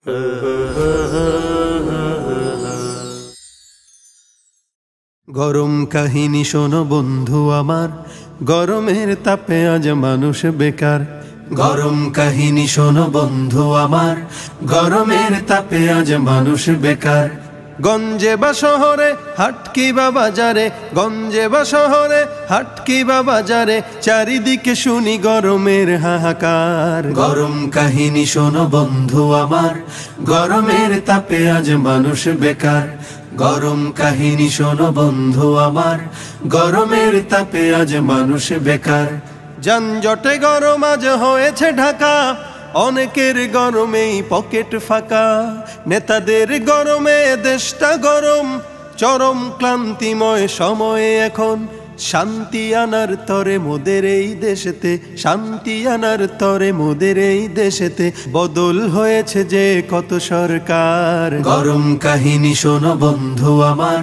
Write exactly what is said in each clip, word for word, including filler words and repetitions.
গরম কাহিনী শোনো বন্ধু আমার, গরমের তাপে আজ মানুষ বেকার। গরম কাহিনী শোনো বন্ধু আমার, গরমের তাপে আজ মানুষ বেকার। গঞ্জে বা শহরে হাট কিবা বাজারে, গঞ্জে বা শহরে হাট কিবা বাজারে, চারিদিকে শুনি গরমের হাহাকার। গরম কাহিনী শোনো বন্ধু আমার, গরমের তাপে আজ মানুষ বেকার। গরম কাহিনী শোনো বন্ধু আমার, গরমের তাপে আজ মানুষ বেকার। যানজটে গরম আজ হয়েছে ঢাকা, অনেকের গরমেই পকেট ফাঁকা। নেতাদের গরমে দেশটা গরম, চরম ক্লান্তিময় সময়ে এখন শান্তি আনার তরে মোদের এই দেশেতে, শান্তি আনার তরে মোদের এই দেশেতে বদল হয়েছে যে কত সরকার। গরম কাহিনী শোনো বন্ধু আমার,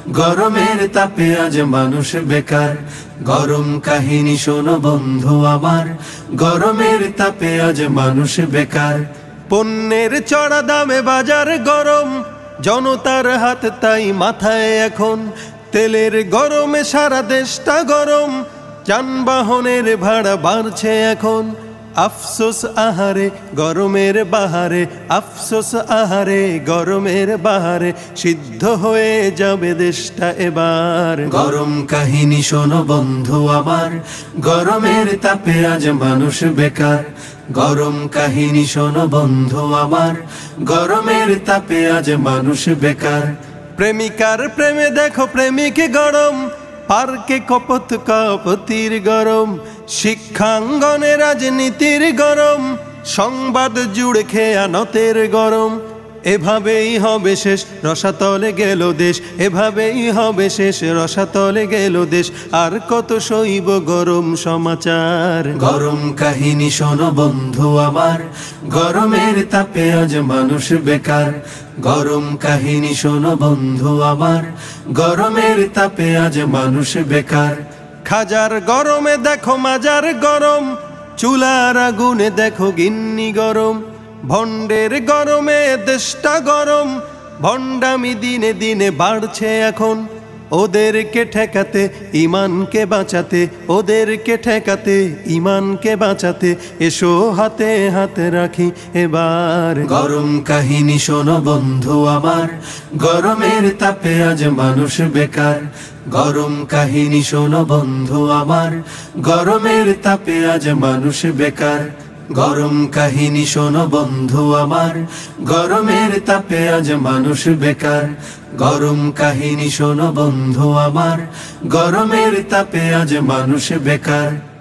গরমের তাপে আজ মানুষ বেকার। গরম কাহিনী শোনো বন্ধু আমার, গরমের তাপে আজ মানুষ বেকার। পণ্যের চড়া দামে বাজার গরম, জনতার হাত তাই মাথায় এখন। তেলের গরমে সারা দেশটা গরম, যানবাহনের ভাড়া বাড়ছে এখন। আফসোস আহারে গরমের বাহারে, আফসোস আহারে গরমের বাহারে, সিদ্ধ হয়ে যাবে দেশটা এবার। গরম কাহিনী শোনো বন্ধু আমার, গরমের তাপে আজ মানুষ বেকার। গরম কাহিনী শোনো বন্ধু আমার, গরমের তাপে আজ মানুষ বেকার। প্রেমিকার প্রেমে দেখো প্রেমিক গরম, পার্কে কপত কপতির গরম। শিক্ষাঙ্গনে রাজনীতির গরম, সংবাদ জুড়ে খেয়ানতের গরম। এভাবেই হবে শেষ, রসাতলে গেল দেশ। এভাবেই হবে শেষ, রসাতলে গেল দেশ। আর কত সইব গরম সমাচার। গরম কাহিনী শোনো বন্ধু আমার, গরমের তাপে আজ মানুষ বেকার। গরম কাহিনী শোনো বন্ধু আমার, গরমের তাপে আজ মানুষ বেকার। খাজার গরমে দেখো মাজার গরম, চুলার আগুনে দেখো গিন্নি গরম। ভণ্ডের গরমে দেশটা গরম, ভণ্ডামি দিনে দিনে বাড়ছে এখন। ওদেরকে ঠেকাতে ইমানকে বাঁচাতে, ওদেরকে ঠেকাতে ইমানকে বাঁচাতে এসো হাতে হাতে রাখি এবার। গরম কাহিনী শোনো বন্ধু আমার, গরমের তাপে আজ মানুষ বেকার। গরম কাহিনী শোনো বন্ধু আমার, গরমের তাপে আজ মানুষ বেকার। গরম কাহিনী শোনো বন্ধু আমার, গরমের তাপে আজ মানুষ বেকার। গরম কাহিনী শোনো বন্ধু আমার, গরমের তাপে আজ মানুষ বেকার।